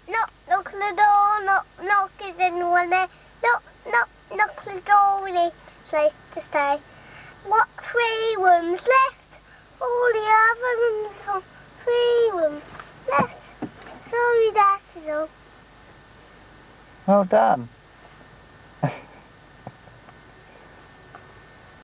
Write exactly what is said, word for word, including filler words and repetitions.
knock, knock the door, knock, knock, is anyone there? Knock, knock, knock the door, we need a place to stay. What, three rooms left? All the other rooms are three rooms left. Sorry, that is all. Well done.